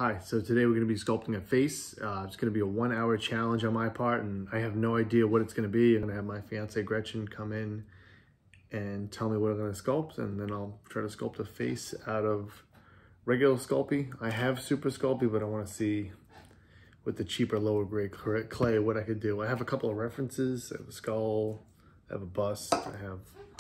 Hi, so today we're going to be sculpting a face. It's going to be a 1 hour challenge on my part, and I have no idea what it's going to be. I'm going to have my fiance Gretchen come in and tell me what I'm going to sculpt, and then I'll try to sculpt a face out of regular Sculpey. I have Super Sculpey, but I want to see with the cheaper, lower grade clay what I could do. I have a couple of references. I have a skull, I have a bust, I have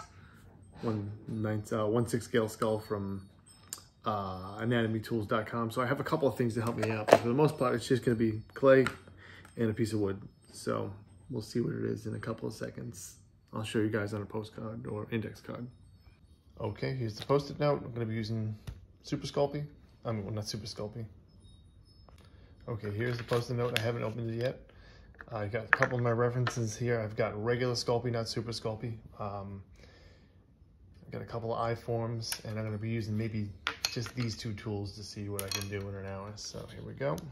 1/6 scale skull from anatomytools.com. So I have a couple of things to help me out, but for the most part it's just going to be clay and a piece of wood. So we'll see what it is in a couple of seconds. I'll show you guys on a postcard or index card. Okay, here's the post-it note. I'm going to be using Super Sculpey. Well, not Super Sculpey. Okay, here's the post-it note. I haven't opened it yet. I got a couple of my references here. I've got regular Sculpey, not Super Sculpey. I've got a couple of eye forms, and I'm going to be using maybe just these two tools to see what I can do in an hour. So here we go.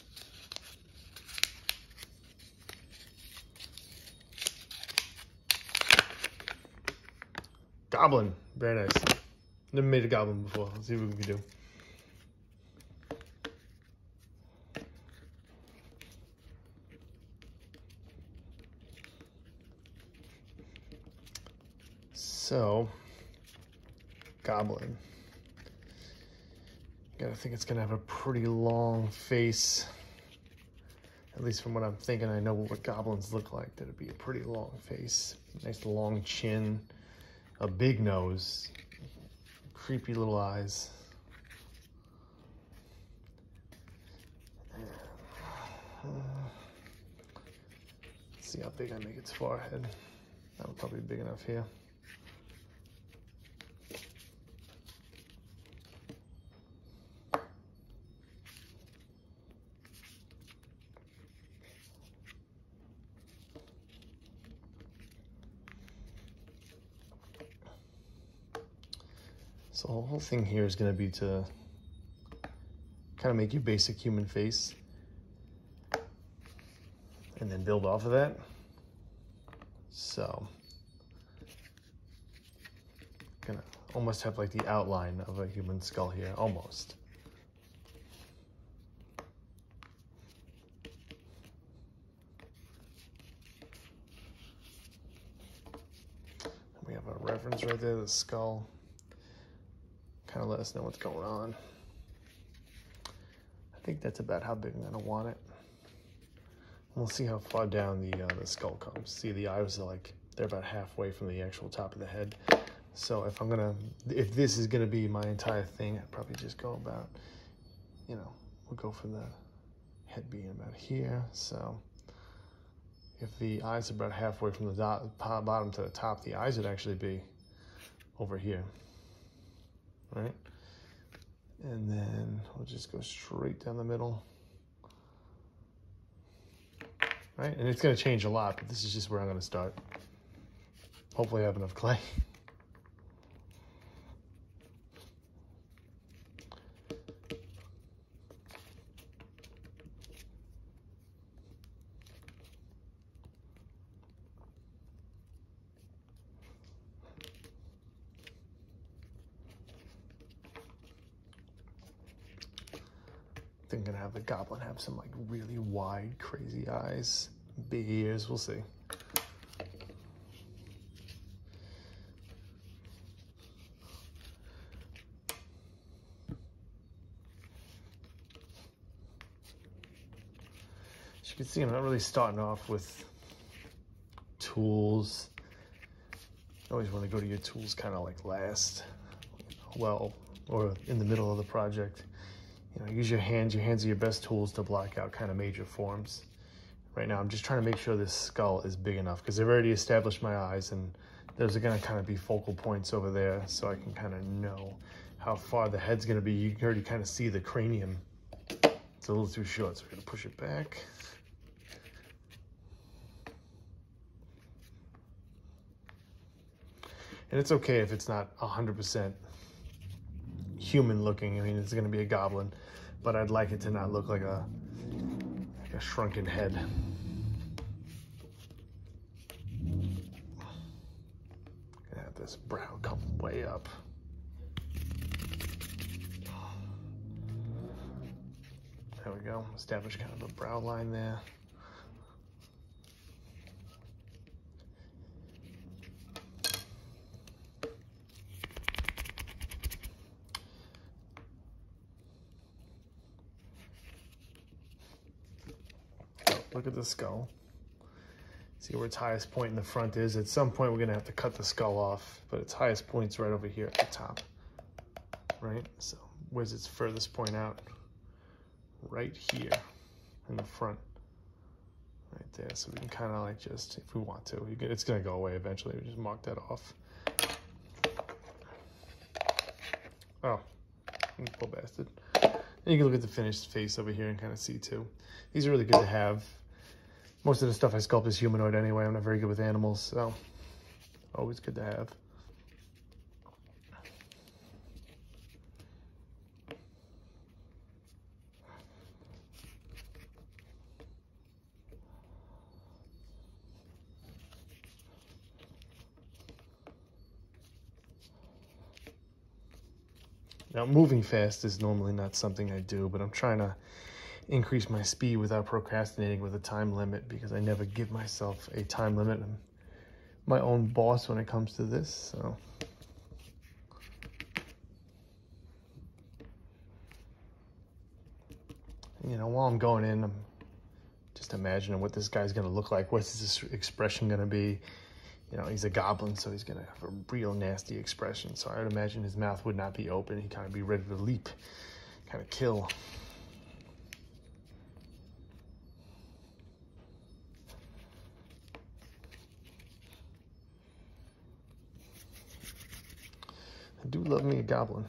Goblin, very nice. Never made a goblin before. Let's see what we can do. So, Goblin. I think it's gonna have a pretty long face. At least from what I'm thinking, I know what goblins look like. That'd be a pretty long face. Nice long chin, a big nose, creepy little eyes. Let's see how big I make its forehead. That would probably be big enough here. So the whole thing here is going to be to kind of make your basic human face and then build off of that. So gonna almost have like the outline of a human skull here, almost. We have a reference right there, the skull. Kind of let us know what's going on. I think that's about how big I'm gonna want it. We'll see how far down the skull comes. See, the eyes are like, they're about halfway from the actual top of the head. So if this is gonna be my entire thing, I'd probably just go about, we'll go from the head being about here. So if the eyes are about halfway from the bottom to the top, the eyes would actually be over here. Right? And then we'll just go straight down the middle. Right? And it's going to change a lot, but this is just where I'm going to start. Hopefully I have enough clay. I think I'm gonna have the goblin have some like really wide, crazy eyes, big ears. We'll see. As you can see, I'm not really starting off with tools. You always want to go to your tools kind of like last, well, or in the middle of the project. Use your hands. Your hands are your best tools to block out kind of major forms. Right now, I'm just trying to make sure this skull is big enough because I've already established my eyes, and those are going to kind of be focal points over there, so I can kind of know how far the head's going to be. You can already kind of see the cranium. It's a little too short, so we're going to push it back. And it's okay if it's not 100% human looking. I mean, it's going to be a goblin, but I'd like it to not look like a shrunken head. Gonna have this brow come way up. There we go. Establish kind of a brow line there. Look at the skull. See where its highest point in the front is. At some point, we're gonna have to cut the skull off, but its highest point's right over here at the top, right? So where's its furthest point out? Right here in the front, right there. So we can kind of like just, if we want to, it's gonna go away eventually. We just mark that off. Oh, poor bastard. And you can look at the finished face over here and kind of see too. These are really good to have. Most of the stuff I sculpt is humanoid anyway. I'm not very good with animals, so always good to have. Now, moving fast is normally not something I do, but I'm trying to increase my speed without procrastinating with a time limit, because I never give myself a time limit. I'm my own boss when it comes to this, so. You know, while I'm going in, I'm just imagining what this guy's gonna look like. What's his expression gonna be? You know, he's a goblin, so he's gonna have a real nasty expression. So I would imagine his mouth would not be open. He'd kind of be ready to leap, kind of kill. I do love me a goblin.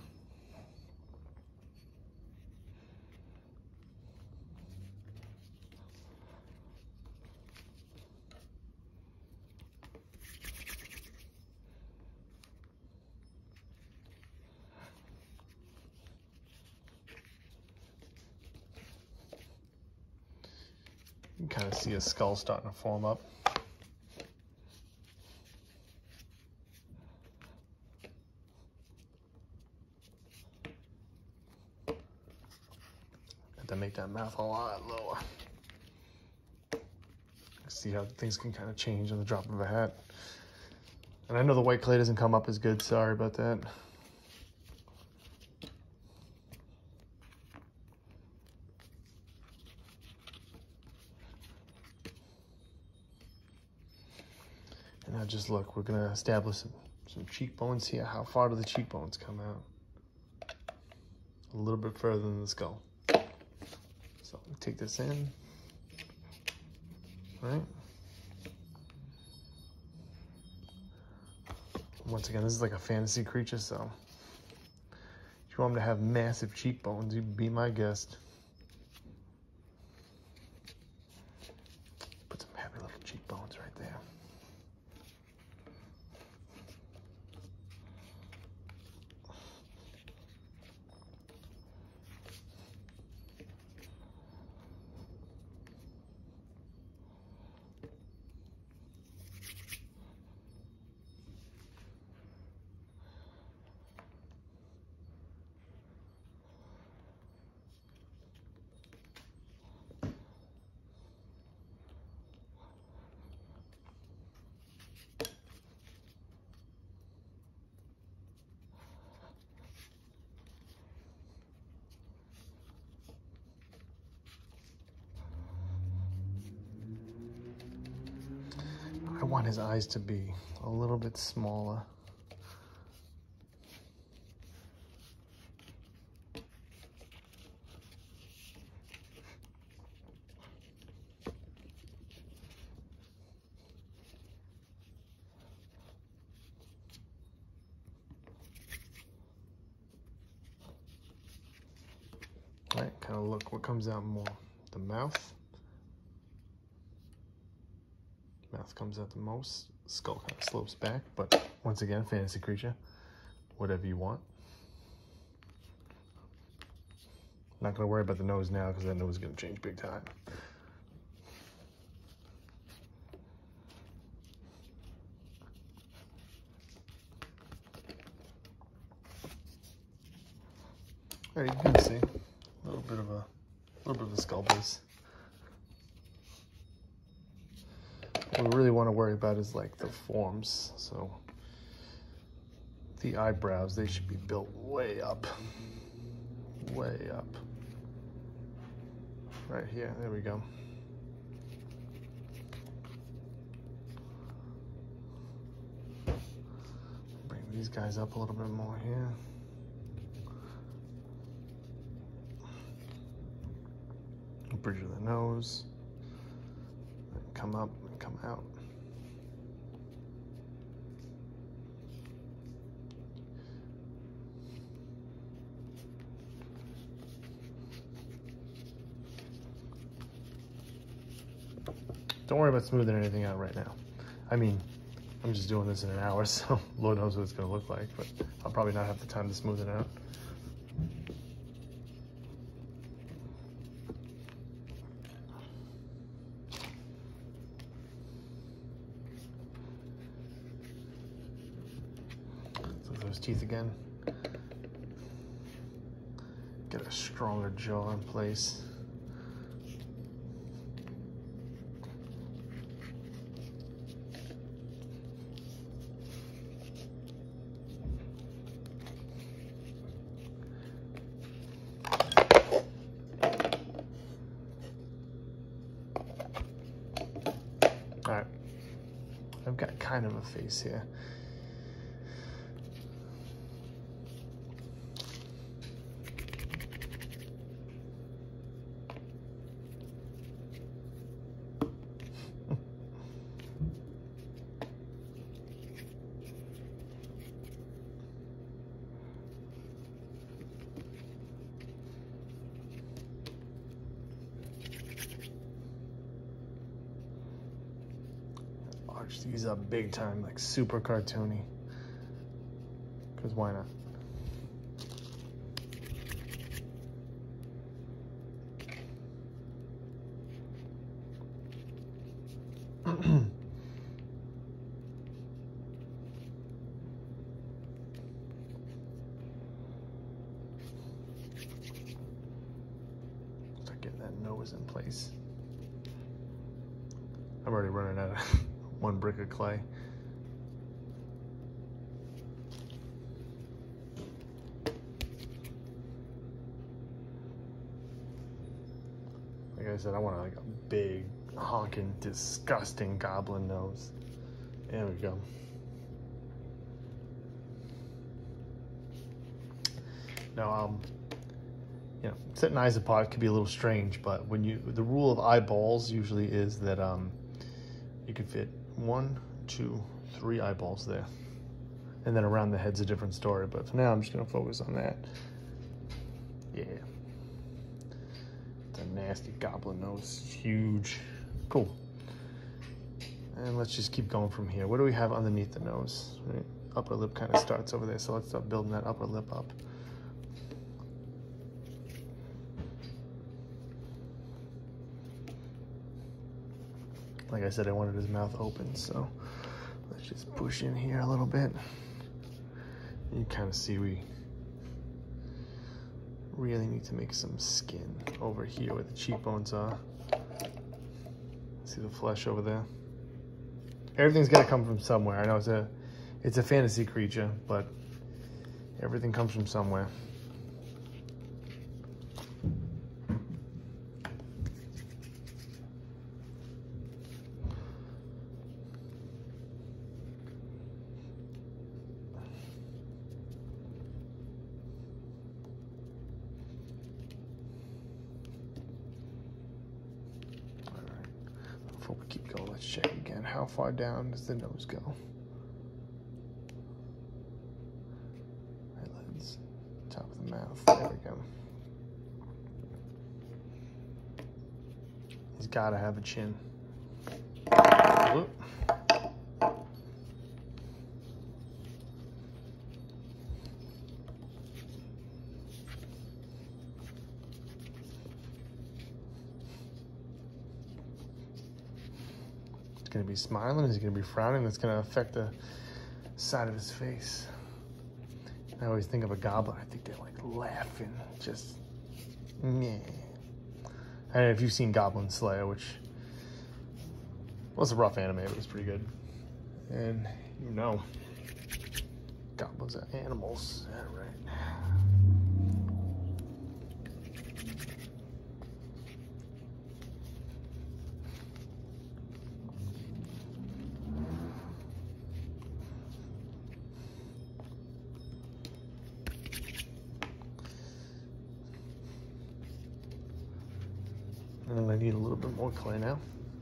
You can kind of see his skull starting to form up. To make that mouth a lot lower. See how things can kind of change on the drop of a hat. And I know the white clay doesn't come up as good. Sorry about that. And now just look, we're gonna establish some cheekbones here. How far do the cheekbones come out? A little bit further than the skull. So take this in, right? Once again, this is like a fantasy creature, so if you want him to have massive cheekbones, you'd be my guest. Put some happy little cheekbones right there. I want his eyes to be a little bit smaller. Right, kind of look what comes out more. The mouth. Mouth comes out the most. Skull kind of slopes back, but once again, fantasy creature. Whatever you want. Not gonna worry about the nose now because that nose is gonna change big time. All right, you can see a little bit of a A little bit of the skull base. What we really want to worry about is like the forms. So the eyebrows, they should be built way up. Way up. Right here, there we go. Bring these guys up a little bit more here. Bridge of the nose. Come up and come out. Don't worry about smoothing anything out right now. I mean, I'm just doing this in an hour, so Lord knows what it's going to look like, but I'll probably not have the time to smooth it out. So those teeth again. Get a stronger jaw in place. All right, I've got kind of a face here. Arch these up big time, like super cartoony. Because why not? Start getting that nose in place. I'm already running out of one brick of clay. Like I said, I want like a big, honking, disgusting goblin nose. There we go. Now, you know, setting eyes apart can be a little strange, but when the rule of eyeballs usually is that you can fit 1, 2, 3 eyeballs there. And then around the head's a different story, but for now I'm just gonna focus on that. Yeah. It's a nasty goblin nose, it's huge. Cool. And let's just keep going from here. What do we have underneath the nose? Right? Upper lip kind of starts over there, so let's start building that upper lip up. Like I said, I wanted his mouth open, so let's just push in here a little bit. You kind of see we really need to make some skin over here where the cheekbones are. See the flesh over there? Everything's got to come from somewhere. I know it's a fantasy creature, but everything comes from somewhere. Before we keep going, let's check again. How far down does the nose go? Eyelids, top of the mouth. There we go. He's got to have a chin. Whoop. Going to be smiling? Is he going to be frowning? That's going to affect the side of his face. I always think of a goblin. I think they're like laughing, just meh. I don't know if you've seen Goblin Slayer, which was a rough anime, but it's pretty good. And you know, goblins are animals. All right. And I'm going to need a little bit more clay now.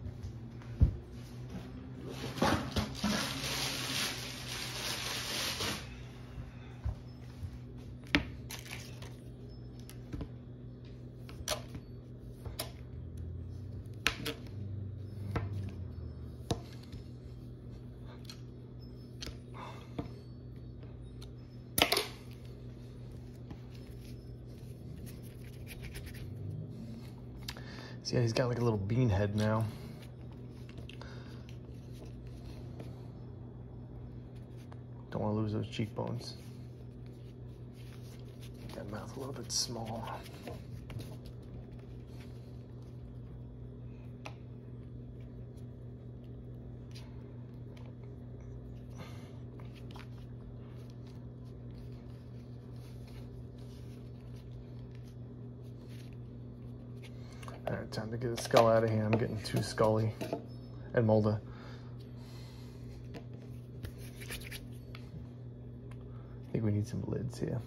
See, yeah, he's got like a little bean head now. Don't want to lose those cheekbones. That mouth a little bit small. All right, time to get the skull out of here. I'm getting too scully and moldy. I think we need some lids here.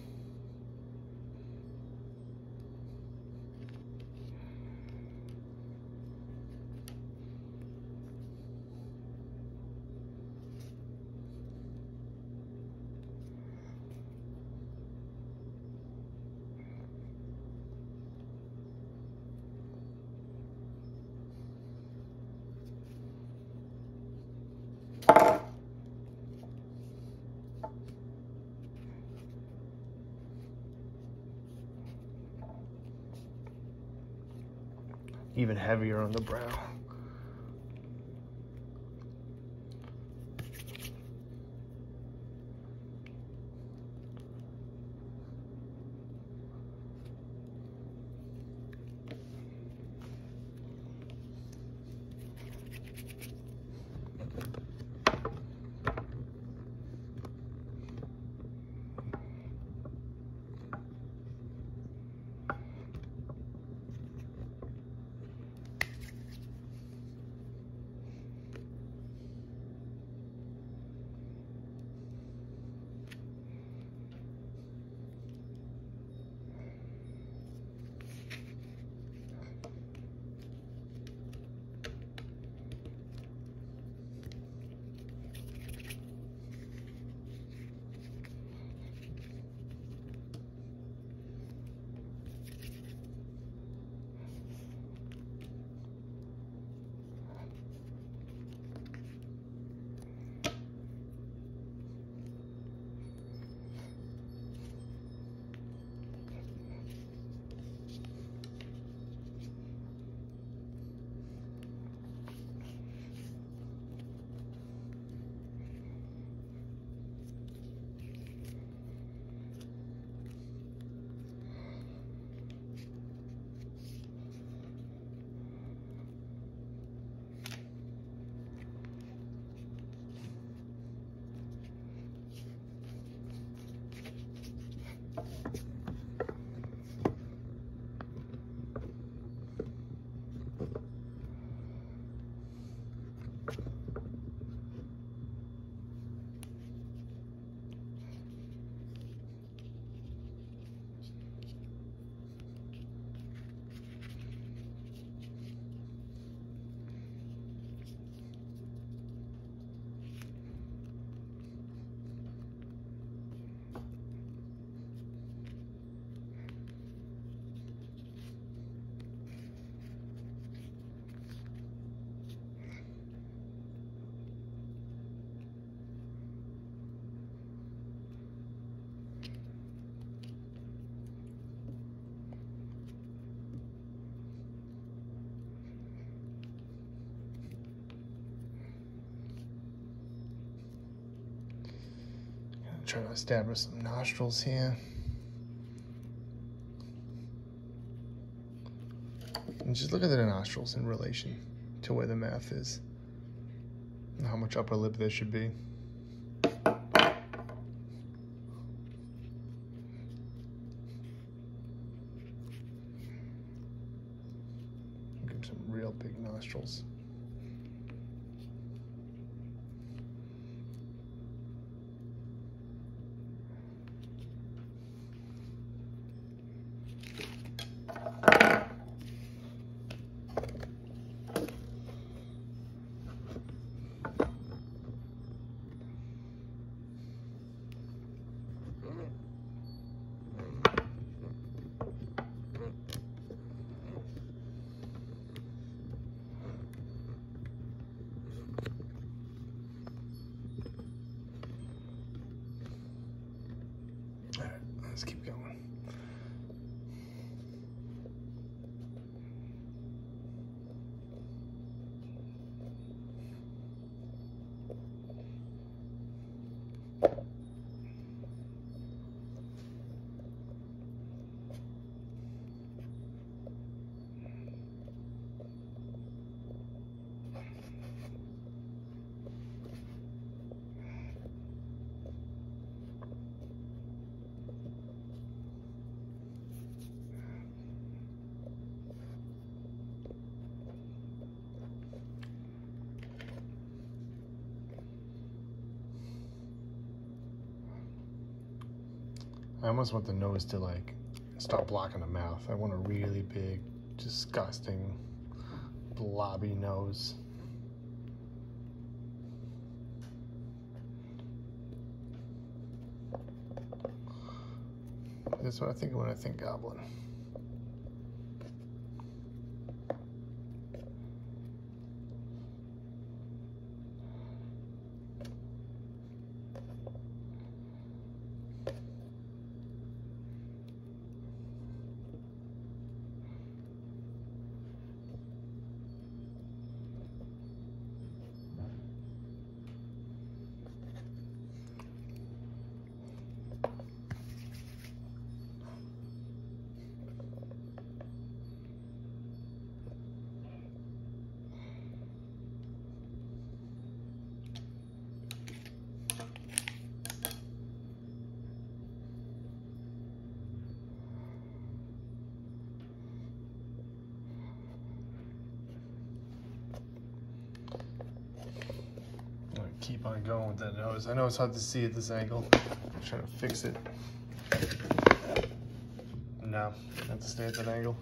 Even heavier on the brow. Try to establish some nostrils here. And just look at the nostrils in relation to where the mouth is and how much upper lip there should be. Give him some real big nostrils. Let's keep going. I almost want the nose to like stop blocking the mouth. I want a really big, disgusting, blobby nose. That's what I think when I think Goblin. Keep on going with that nose. I know it's hard to see at this angle. I'm trying to fix it. No, I have to stay at that angle.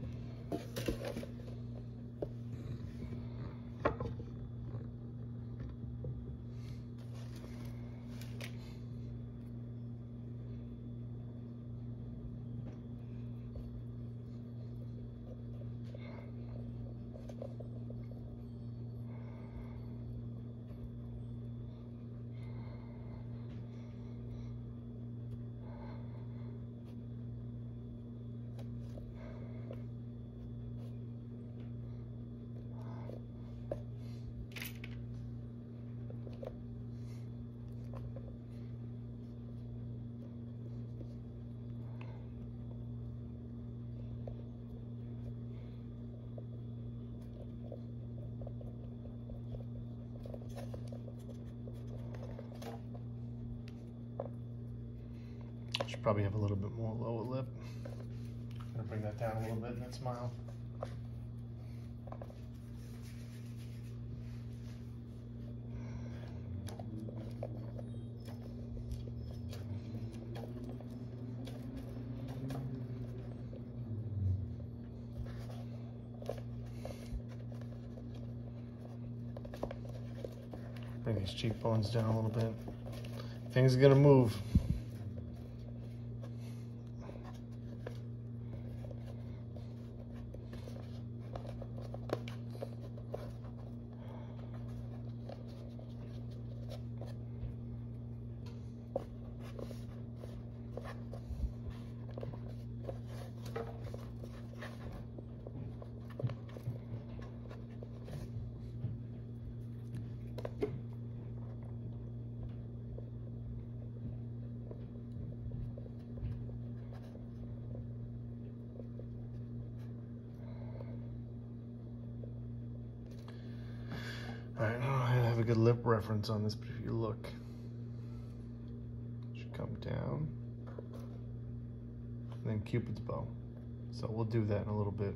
Should probably have a little bit more lower lip. I'm gonna bring that down a little bit in that smile. Bring these cheekbones down a little bit. Things are gonna move. good lip reference on this, but if you look, it should come down, and then Cupid's bow. So we'll do that in a little bit.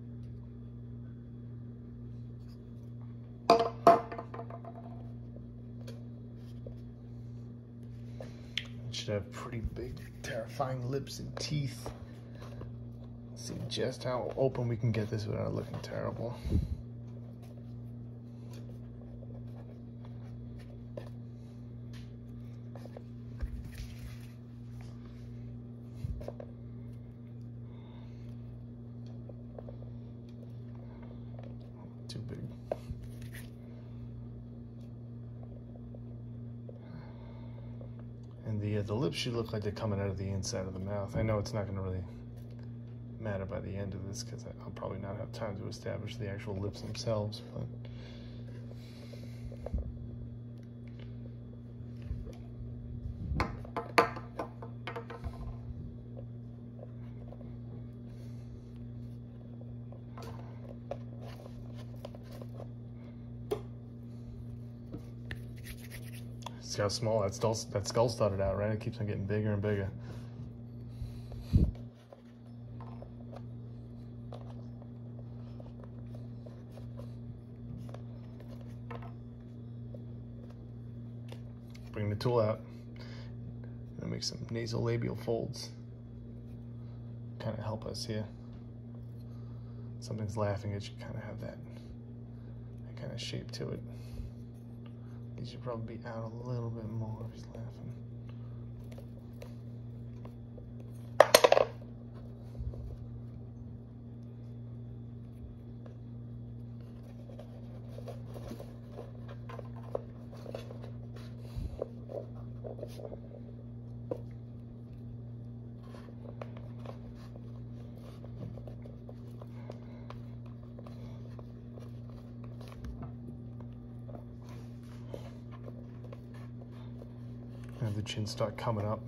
It should have pretty big, terrifying lips and teeth. Let's see just how open we can get this without looking terrible. Too big. And the lips should look like they're coming out of the inside of the mouth. I know it's not going to really matter by the end of this because I'll probably not have time to establish the actual lips themselves, but see how small that skull started out, right? It keeps on getting bigger and bigger. Bring the tool out. Gonna make some nasolabial folds. Kind of help us here. Something's laughing, it should kind of have that kind of shape to it. He should probably be out a little bit more if he's laughing. Have the chin start coming up.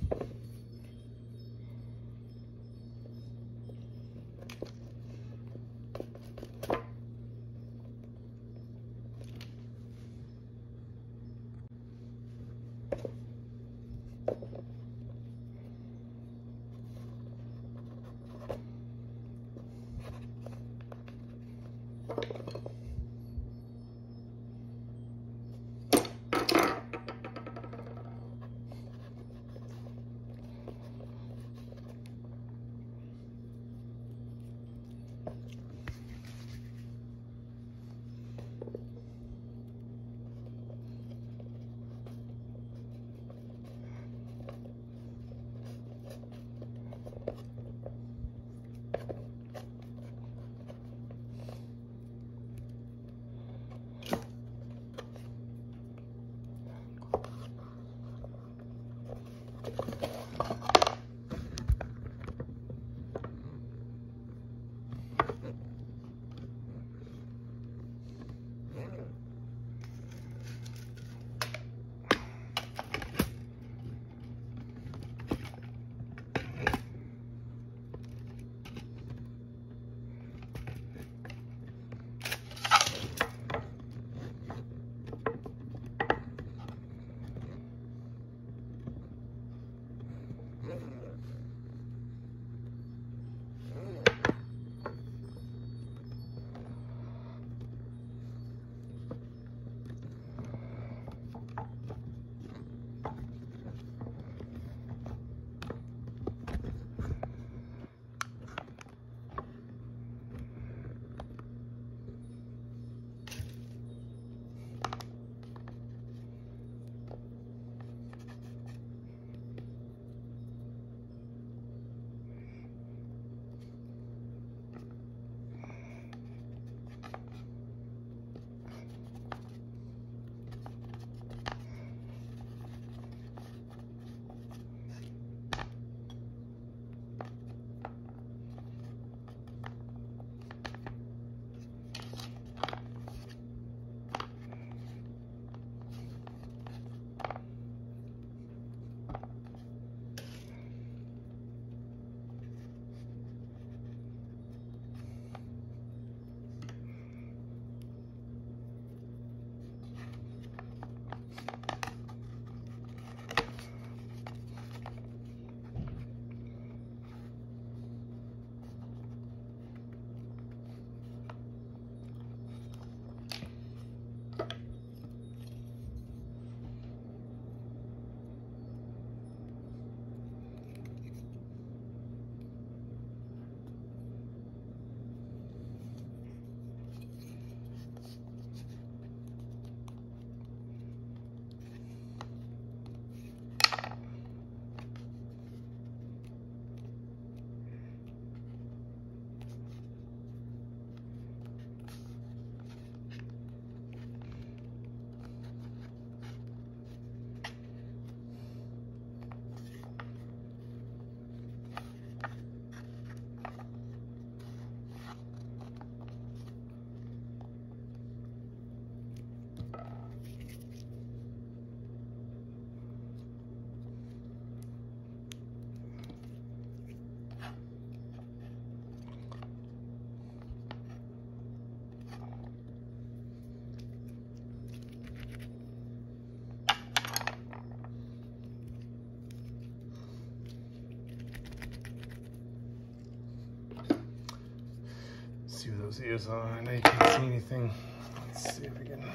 See what those ears are. I know you can't see anything. Let's see if we can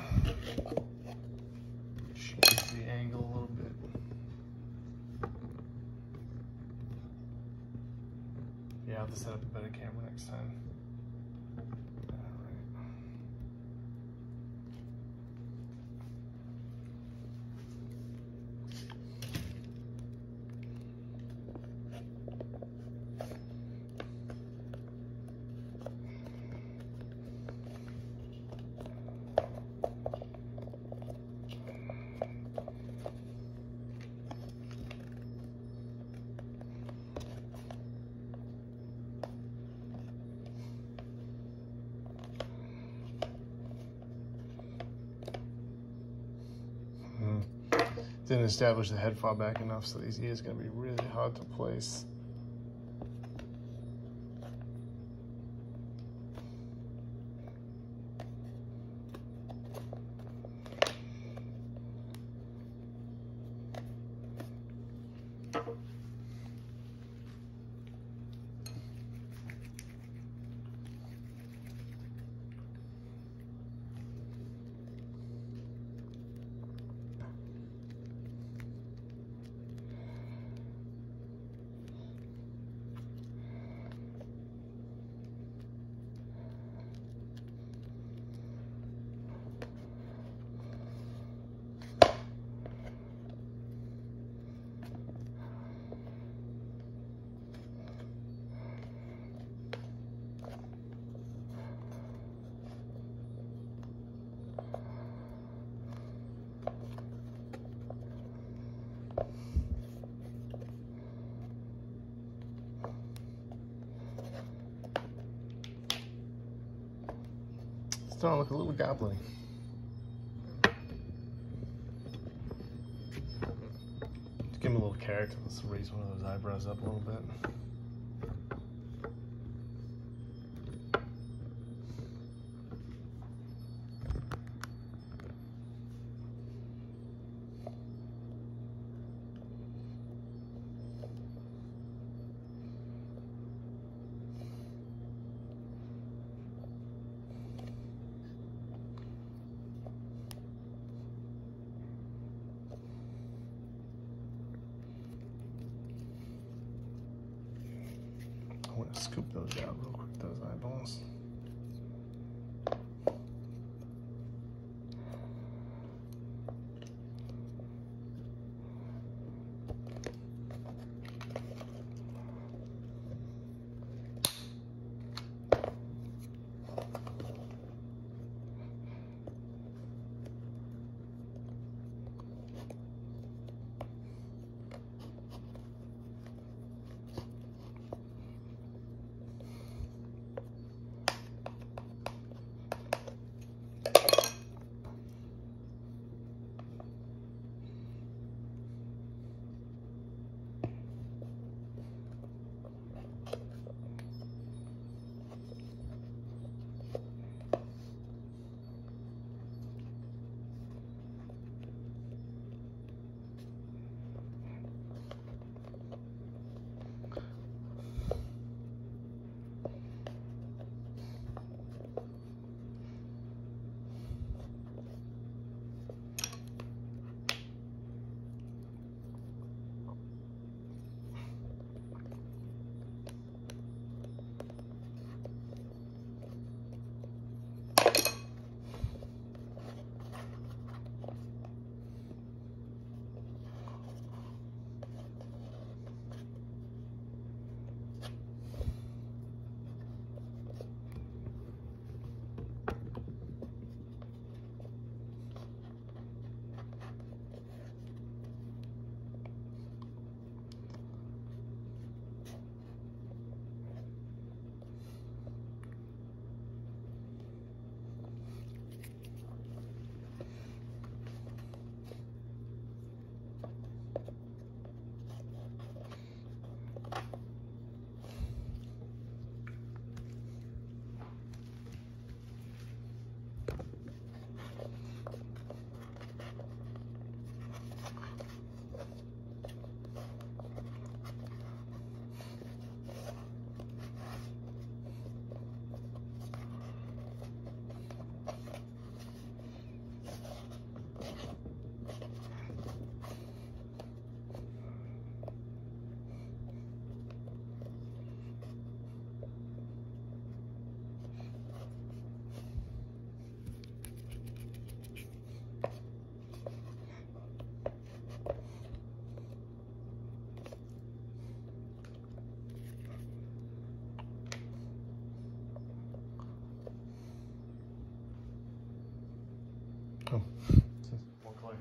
change the angle a little bit. Yeah, I'll have to set up a better camera next time. didn't establish the head far back enough, so these ears are gonna be really hard to place. Starting to look a little goblin-y. To give him a little character, let's raise one of those eyebrows up a little bit. I want to scoop those out real quick, those eyeballs. Oh, more clay.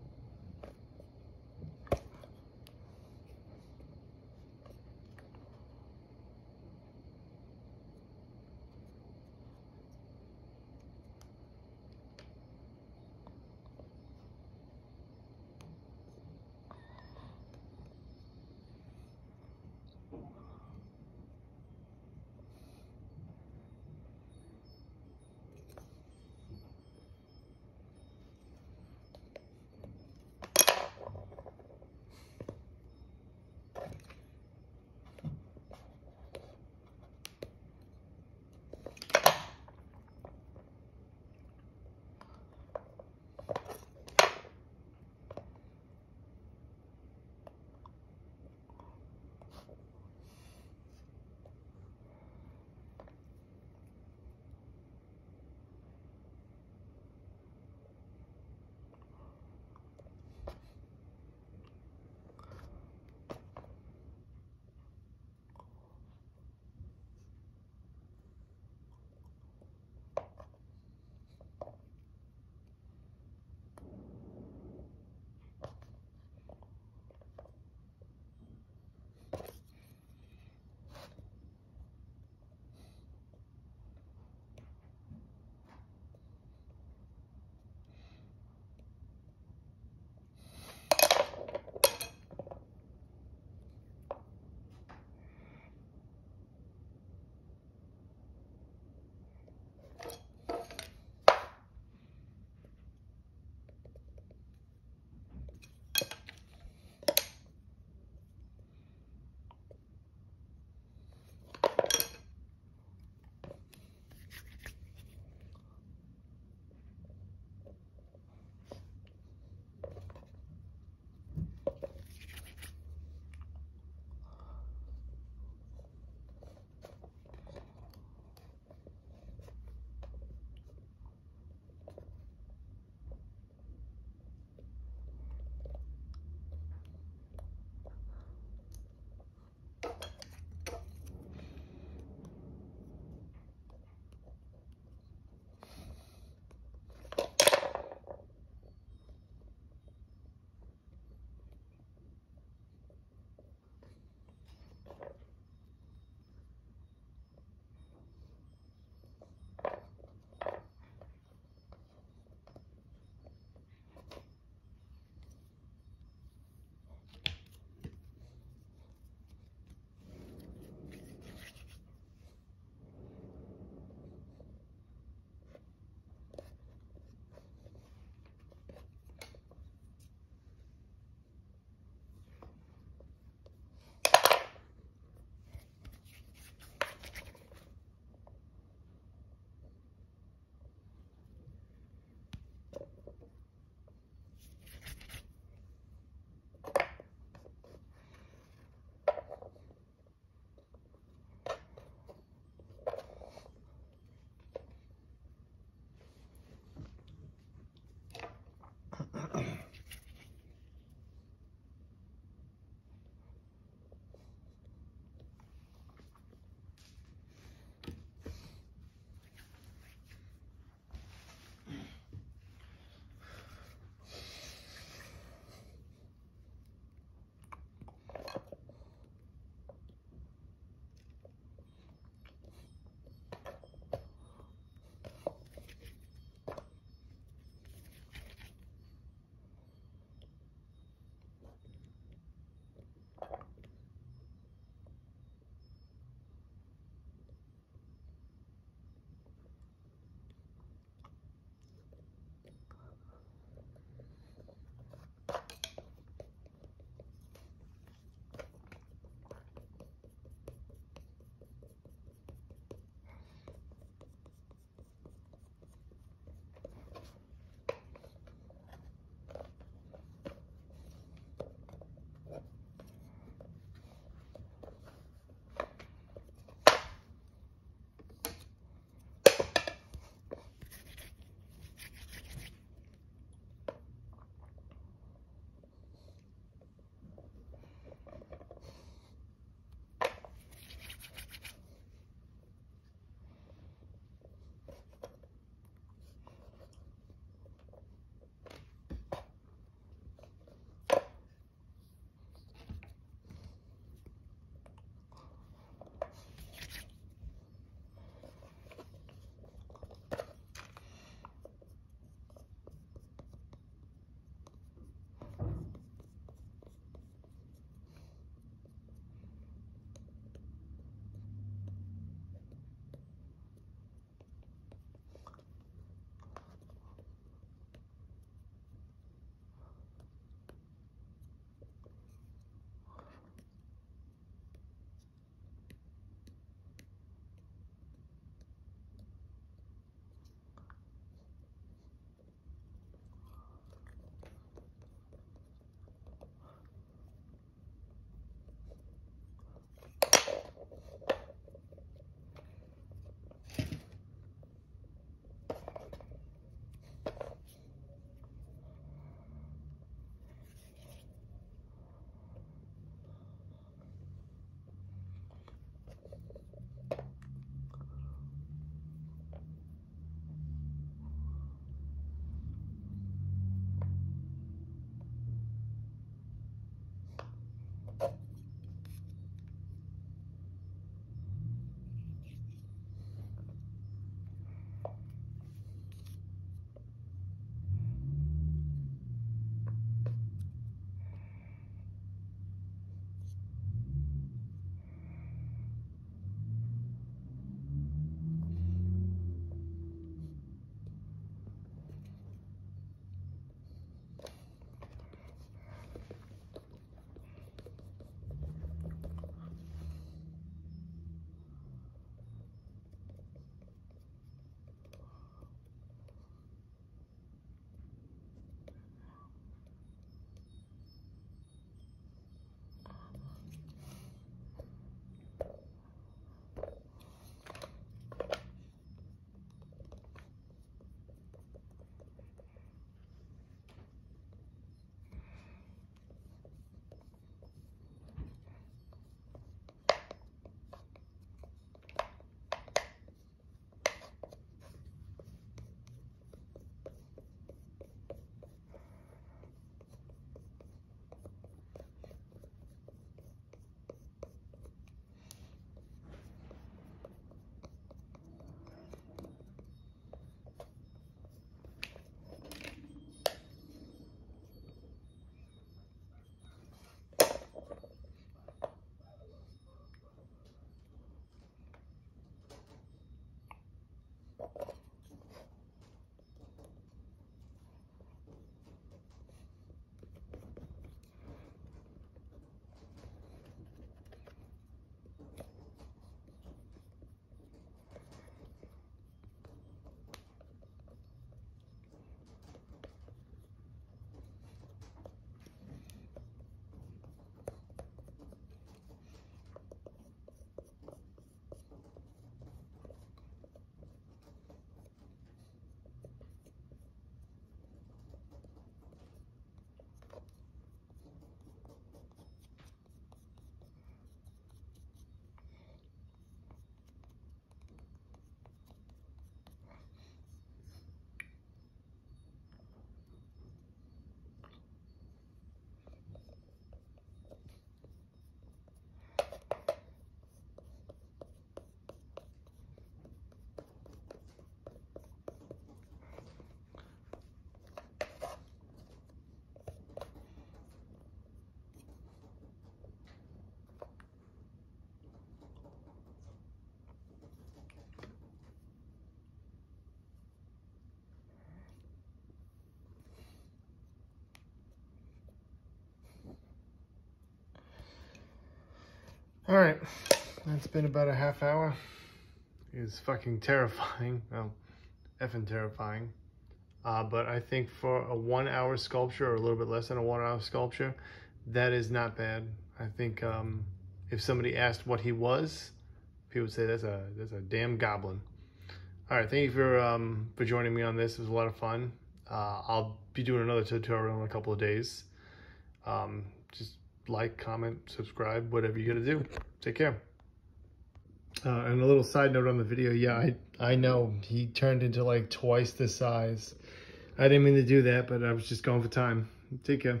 All right, that's been about a half hour. It's fucking terrifying. Well, effing terrifying. But I think for a 1 hour sculpture, or a little bit less than a 1 hour sculpture, that is not bad. I think if somebody asked what he was, people would say that's a damn goblin. All right, thank you for joining me on this. It was a lot of fun. I'll be doing another tutorial in a couple of days. Just like, comment, subscribe, whatever you gotta do. Take care. And a little side note on the video, yeah, I know he turned into like twice the size. I didn't mean to do that, but I was just going for time. Take care.